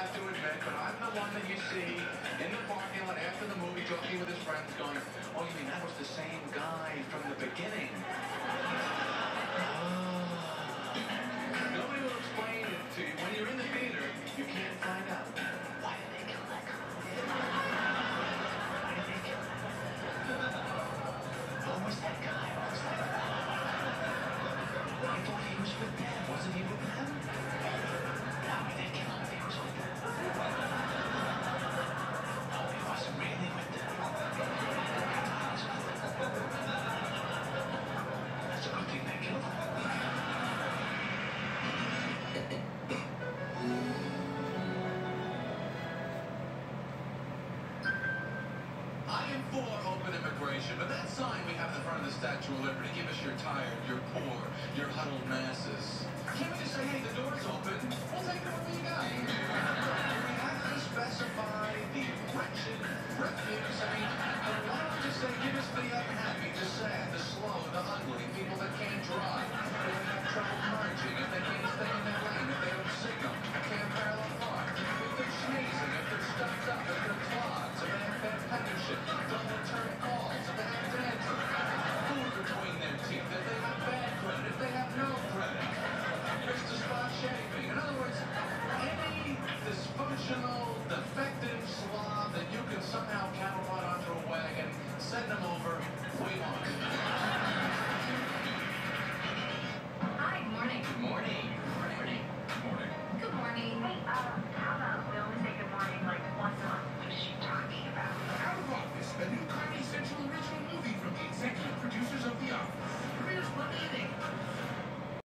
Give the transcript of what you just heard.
have to admit, but I'm the one that you see in the parking lot after the movie talking with his friends going, oh, you mean that was the same guy from the beginning? Nobody will explain it to you. When you're in the theater, you can't find out. Why did they kill that guy? Why did they kill him? Who was that guy? What was that guy? I thought he was with them. Wasn't he with them? How did they kill him if he was with them? No, he wasn't really with them. I thought he was with them. That's a good thing they killed him. I am for open immigration, but that sign we have in front of the Statue of Liberty, give us your tired, your poor, your huddled masses. Can't we just say, hey, the door's open, we'll take them when we